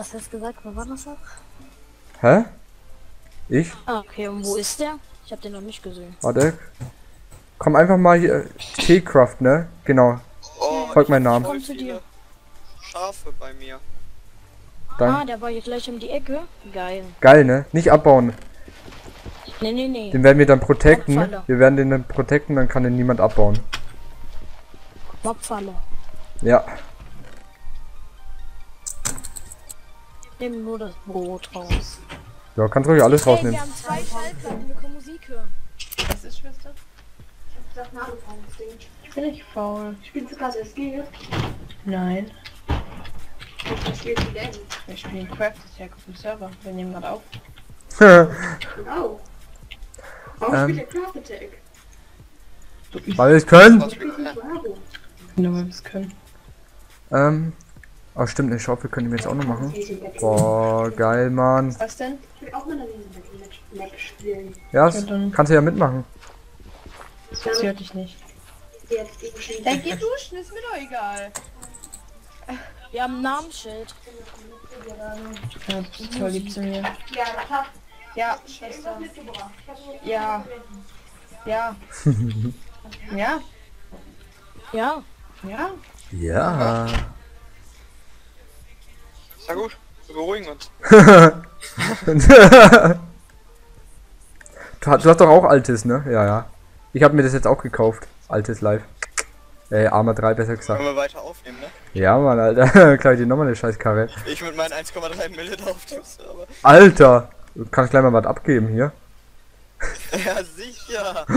Was hast du gesagt? Wo war das auch? Hä? Ich? Ah, okay, und wo ist der? Ich habe den noch nicht gesehen. Warte. Komm einfach mal hier. T-Craft, ne? Genau. Oh, Folgt meinen Ich Namen. komm zu dir. Schafe bei mir. Ah, der war hier gleich um die Ecke. Geil. Geil, ne? Nicht abbauen. Nee. Den werden wir dann protecten. Mobfalle. Wir werden den dann protecten, dann kann den niemand abbauen. Mobfalle. Ja. Nehmen nur das Brot raus. Ja, kannst ruhig alles Hey, rausnehmen. wir haben 2 Schallplatten, wir können Musik hören. Was ist, Schwester? Ich bin nicht faul. Spielst du gerade SG? Nein. Was spielst du denn? Wir spielen Craft Attack auf dem Server. Wir nehmen gerade auf. Genau. Warum spielt der Craft Attack? Weil wir es können. Was wir können. Warum? Nur weil wir es können. Oh stimmt, eine Schaufel können wir jetzt auch noch machen. Boah, geil, Mann. Was denn? Ich will auch mal eine Map spielen. Ja, Ja, dann- kannst du ja mitmachen. Das interessiert dich nicht. Jetzt die Maschine. Dann geh duschen, ist mir doch egal. Wir haben ein Namensschild. Ja, du bist voll lieb zu mir. Ja, das hat Ja, Schwester. Ja. Ja. Ja. Ja. Ja. Ja. Na gut, wir beruhigen uns. Du hast doch auch Altes, ne? Ja, ja. Ich habe mir das jetzt auch gekauft. Altes Live. Arma 3 besser gesagt. Können wir weiter aufnehmen, ne? Ja, Mann, Alter. Klar, die nochmal eine Scheißkarre. Ich mit meinen 1,3 Mille drauf tust, aber. Alter! Du kannst gleich mal was abgeben hier. Ja, sicher!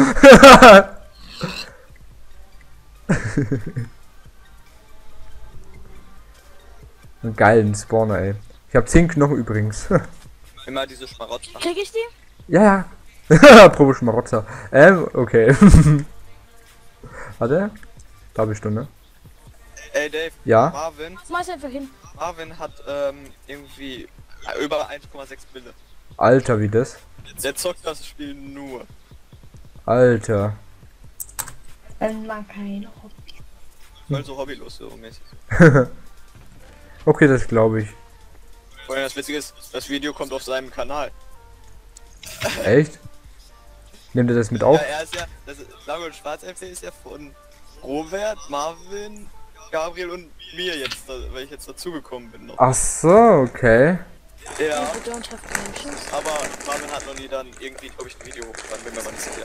Einen geilen Spawner, ey. Ich habe 10 Knochen übrigens. Immer diese Schmarotzer. Krieg ich die? Ja, ja. Probe Schmarotzer. Okay. Warte. Da bist du, ne? Ey Dave, Ja. Schmeiß einfach hin. Marvin hat irgendwie über 1,6 Mille. Alter, wie das? Der zockt das Spiel nur. Alter. Wenn man keine Hobby. Weil so hobbylos so mäßig. Okay, das glaube ich. Vor allem das Witzige ist, das Video kommt auf seinem Kanal. Echt? Nehmt ihr das mit auf? Ja, er ist ja, das ist, Blau und Schwarz FC ist ja von Robert, Marvin, Gabriel und mir jetzt, weil ich jetzt dazugekommen bin noch. Ach so, okay. Ja, We don't have connections. aber Marvin hat noch nie dann irgendwie, glaube ich, ein Video hochgeladen, bin mir aber nicht sicher.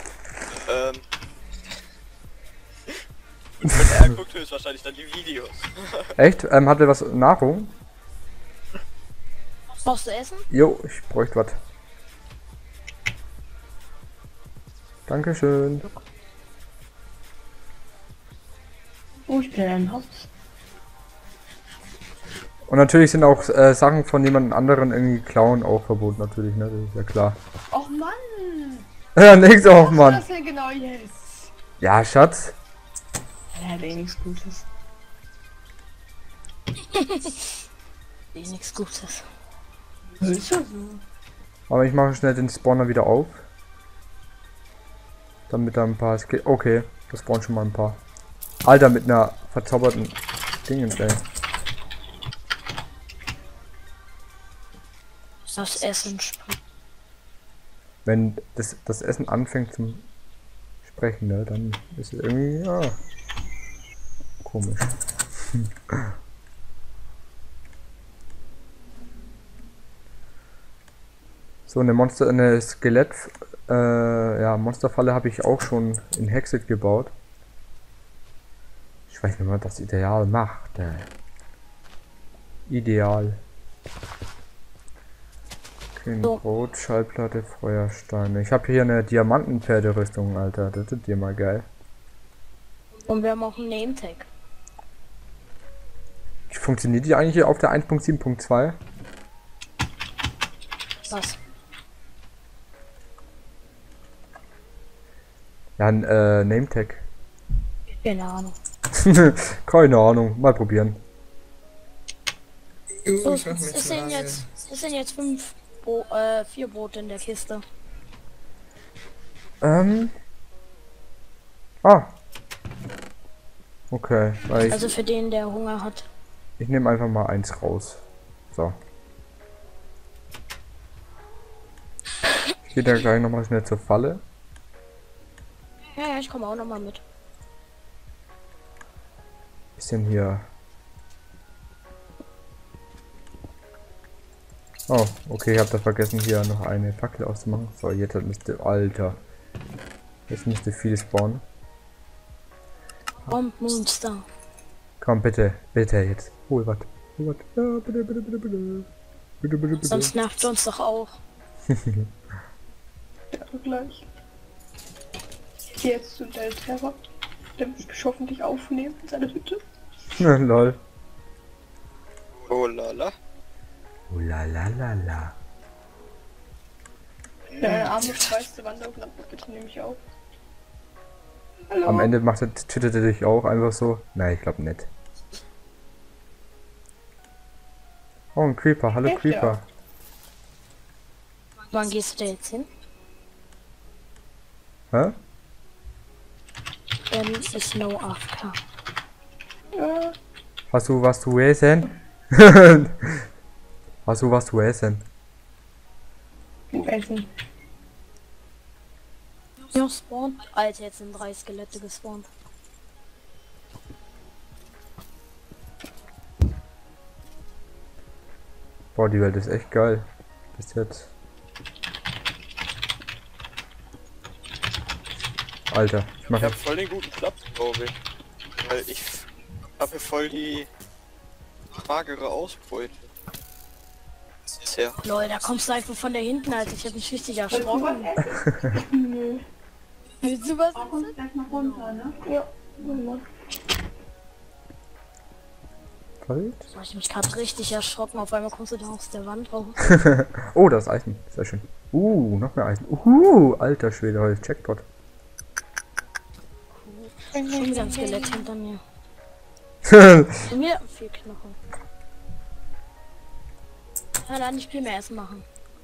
Und er guckt höchstwahrscheinlich dann die Videos. Echt? Hat er was Nahrung? Brauchst du Essen? Jo, ich bräuchte was. Dankeschön. Oh, ich bin in einem Haus. Und natürlich sind auch Sachen von jemand anderen irgendwie klauen auch verboten, natürlich, ne? Das ist ja klar. Och Mann! Ja, nix auch, Was Mann. ist das denn genau jetzt? Ja, Schatz. Er hat eh nichts Gutes. Nichts Gutes. Das ist ja so. Aber ich mache schnell den Spawner wieder auf. Damit da ein paar okay, das spawnen schon mal ein paar. Alter, mit einer verzauberten Dingens, ey. Das Essen springt. Wenn das Essen anfängt zum Sprechen, ne, dann ist es irgendwie, ja, komisch. So, eine Skelett, ja, Monsterfalle habe ich auch schon in Hexit gebaut. Ich weiß nicht, wie man das ideal macht. Ideal. Okay, So. Brot, Schallplatte, Feuersteine. Ich habe hier eine Diamantenpferderüstung, Alter. Das ist dir mal geil. Und wir haben auch einen Name-Tag. Funktioniert die eigentlich hier auf der 1.7.2? Was? Ja, ein Nametag. Keine Ahnung. Keine Ahnung, mal probieren. So, es sind jetzt 4 Brote in der Kiste. Ah. Okay, weil Also für den, der Hunger hat. ich nehme einfach mal eins raus. So. Geht ja gleich nochmal schnell zur Falle. Ja, ja, ich komme auch nochmal mit. Bisschen hier. Oh, okay, ich habe da vergessen, hier noch eine Fackel auszumachen. So, jetzt müsste, Alter. Jetzt müsste viel spawnen. Bombenmonster. Komm, bitte, bitte jetzt. Hol was. Hol was. Ja, bitte, bitte, bitte, bitte. Bitte, bitte, bitte. Sonst nervt uns doch auch. Ja, gleich. Ich gehe jetzt zu Del Terror. Der wird mich hoffentlich aufnehmen in seiner Hütte. Lol. Oh lala. Oh la la la la. Der arme schweißte Wanderung, bitte nehme ich auf. Hallo. Am Ende twittert er dich auch einfach so. Nein, ich glaube nicht. Oh, ein Creeper. Hallo Echt, Creeper. Wann gehst du da jetzt hin? Hä? Ist no AFK. Ja, Hast du was zu essen? Hast du was zu essen? im Essen. Ja, spawn. Alter, jetzt sind 3 Skelette gespawnt. Boah, die Welt ist echt geil. Bis jetzt. Alter, ich mach Ich hab jetzt. voll den guten Platz, glaube ich. Weil ich habe hier voll die magere Ausbeute. Bisher. Lol, da kommst du einfach von der hinten, Alter. Ich hab mich richtig Willst du was erschrocken. essen? Nö. Willst du was? Auch uns gleich mal runter, ne? Ja, Mama. Halt. Da hab ich mich gerade richtig erschrocken. Auf einmal kommst du da aus der Wand raus. Oh, das ist Eisen. Sehr schön. Noch mehr Eisen. Alter Schwede, heute Jackpot. Schon wieder ein Skelett hinter mir. Und mir 4 Knochen. Ja, dann nicht viel mehr Essen machen.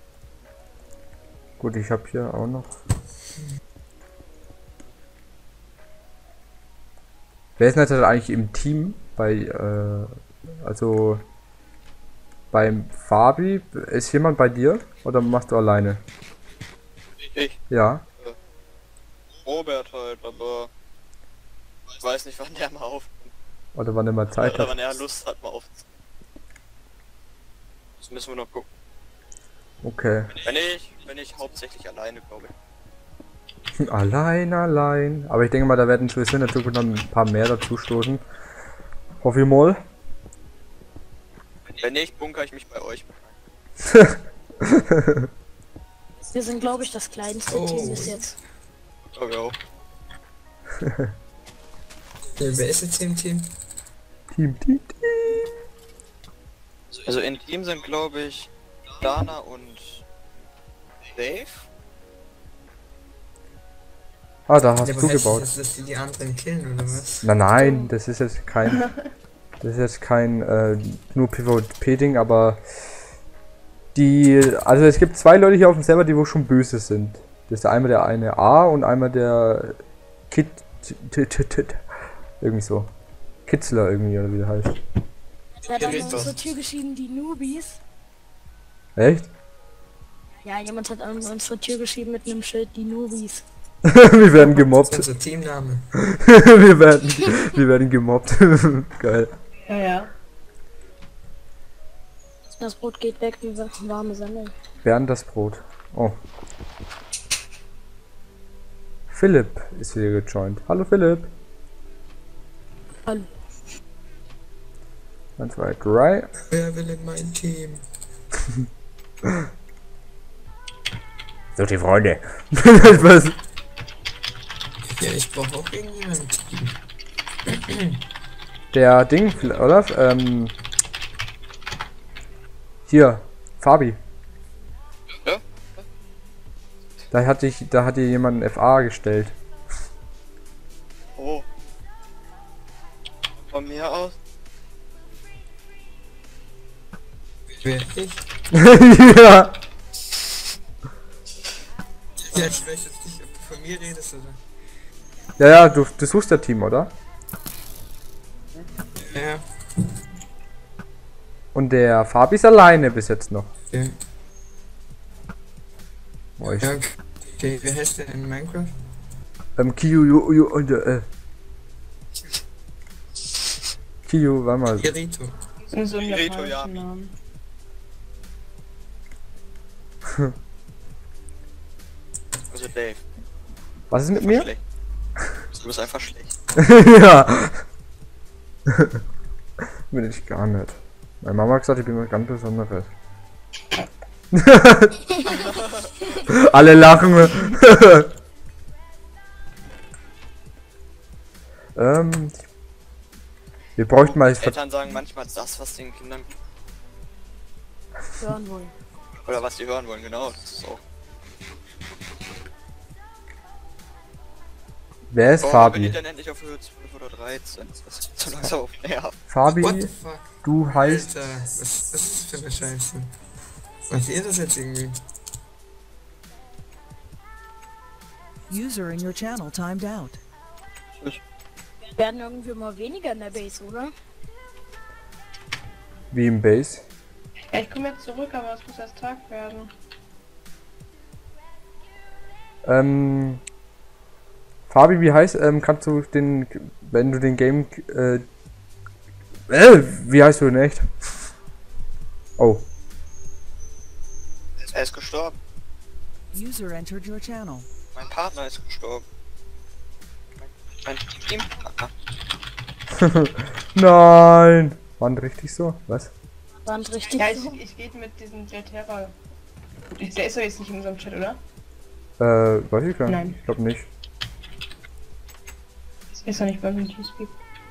Gut, ich habe hier auch noch. Wer ist denn jetzt eigentlich im Team bei, also beim Fabi? Ist jemand bei dir oder machst du alleine? Ich, Ja. Robert halt, aber ich weiß nicht, wann der mal auf Oder wann er mal Zeit oder hat. wann er Lust hat, mal auf. Das müssen wir noch gucken. Okay. Wenn ich hauptsächlich alleine, glaube ich. Allein. Aber ich denke mal, da werden sowieso in der Zukunft noch ein paar mehr dazu stoßen. Hoffe ich mal. Wenn nicht, bunkere ich mich bei euch. Wir sind, glaube ich, das kleinste Team bis jetzt. Glaube ich auch. Wer ist jetzt im Team? Team. Also in Team sind, glaube ich, Dana und Dave. Ah, da hast Ja, du aber heißt gebaut. das, dass die anderen killen oder was? Nein, das ist jetzt kein. Das ist jetzt kein nur PvP-Ding, aber also es gibt 2 Leute hier auf dem Server, die wo schon böse sind. Das ist einmal der eine A und einmal der irgendwie so. Kitzler irgendwie, oder wie der heißt. Da hat an Geht unsere doch. Tür geschrieben, die Newbies. Echt? Ja, jemand hat an unsere Tür geschrieben mit einem Schild, die Newbies. Wir werden Das gemobbt. ist unser Teamname. wir werden gemobbt. Geil. Ja, ja. Das Brot geht weg wie warme Semmeln. Bernd das Brot. Oh. Philipp ist hier gejoint. Hallo Philipp. Hallo. 1, 2, 3. Wer will in mein Team? So die Freunde. Was? Ja, ich brauche auch irgendjemanden im Team. Der Ding, oder? Hier, Fabi. Ja? Da hat dir jemand ein FA gestellt. Oh. Von mir aus. Wer? Ich? Ja. Ja, ich weiß jetzt nicht, ob du von mir redest oder. Ja, du suchst das Team, oder? Ja. Und der Fabi ist alleine bis jetzt noch. Ja. Oh, ich, Ja, okay, wie heißt der in Minecraft? Kiyu, Kiyu, warte mal. Kirito. So ein Reto, japanischen ja. Namen. Also Dave. Was ist mit mir? Schlecht. Du bist einfach schlecht. Ja. Bin ich gar nicht. Meine Mama hat gesagt, ich bin was ganz Besonderes. Alle lachen. Wir bräuchten mal... Eltern sagen manchmal das, was den Kindern Hören wollen. oder was die hören wollen, genau. Das ist auch. Wer ist Bin ich Fabi? dann endlich auf Höhe 12 oder 13? Das ist so langsam auf Nerv. What the Fabi, fuck? du heißt... Alter, was ist das für eine Scheiße? Macht ihr das jetzt irgendwie? User in your channel timed out. Werden irgendwie mal weniger in der Base, oder? Wie im Base. Ja, ich komme jetzt zurück, aber es muss erst Tag werden. Fabi, wie heißt, kannst du den, wenn du den Game, wie heißt du in echt? Oh, Er ist gestorben. User entered your channel. Mein Partner ist gestorben. Mein Teampartner. nein. War nicht richtig so? Was? Waren richtig Ja, so. ich gehe mit diesem Delterra. Der ist doch jetzt nicht in unserem Chat, oder? Weiß ich gar nicht. Nein. Ich glaube nicht. Ist doch nicht bei mir Teamspeak.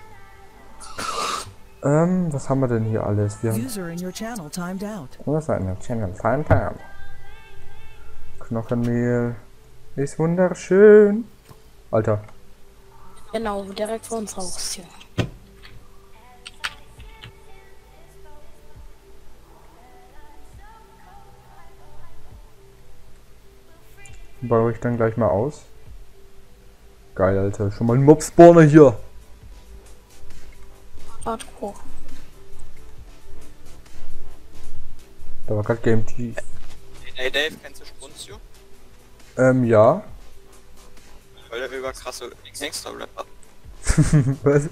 Was haben wir denn hier alles? Wir haben... User in your channel timed out. Was ist eine Channel? Time. Knochenmehl. Ist wunderschön. Alter. Genau, direkt vor uns raus hier. Baue ich dann gleich mal aus. Geil, Alter. Schon mal ein Mob-Spawner hier. Hardcore. Da war gerade Game T. Hey Dave, kennst du Spunzio? Ja. Weil der überkrasse Gangster-Rapper. Was?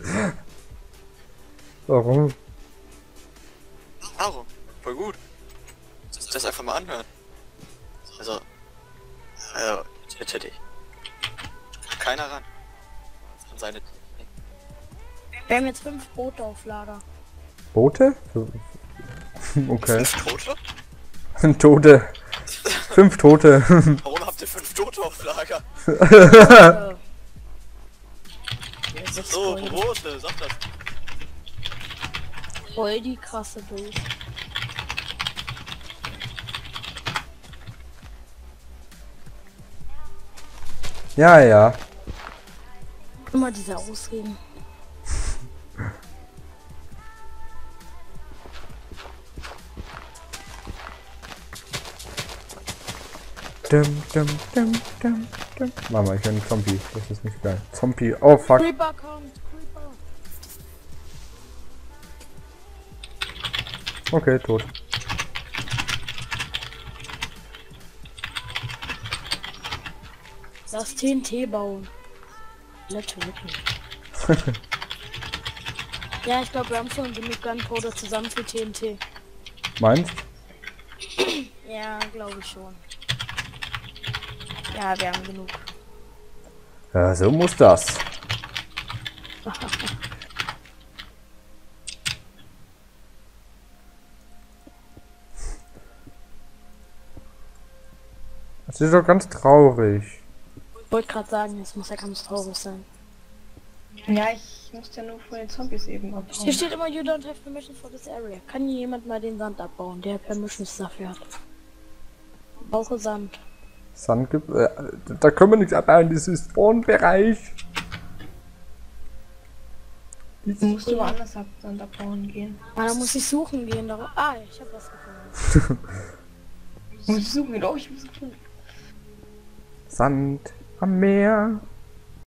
Warum? Warum? Voll gut. Das einfach mal anhören. Also, bitte dich. Keiner ran. An seine Technik. Wir haben jetzt 5 Boote auf Lager. Boote? Okay. 5 Tote? Tote. 5 Tote. Warum habt ihr 5 Tote auf Lager? So, Brote, sag das. Voll die krasse Bild. Ja. Immer diese Ausreden. Mama, ich bin ein Zombie. Das ist nicht geil. Zombie. Oh fuck. Creeper kommt, Creeper. Okay, tot. Das TNT bauen. Natürlich. Ja, ich glaube, wir haben schon genug Gunpowder zusammen für TNT. Meinst? Ja, glaube ich schon. Ja, wir haben genug. Ja, so muss das. Das ist doch ganz traurig. Ich wollte gerade sagen, es muss ja ganz traurig sein. Ja, ich musste ja nur vor den Zombies eben Hier abhauen. steht immer, you don't have permission for this area. Kann hier jemand mal den Sand abbauen, der Permissions dafür hat? Brauche Sand. Sand gibt. Da können wir nichts abbauen, das ist Spawn-Bereich. Musst du woanders Sand abbauen gehen. Ah, da muss ich suchen gehen. Ah, ich habe was gefunden. Muss ich suchen, genau, ich muss suchen. Sand am Meer.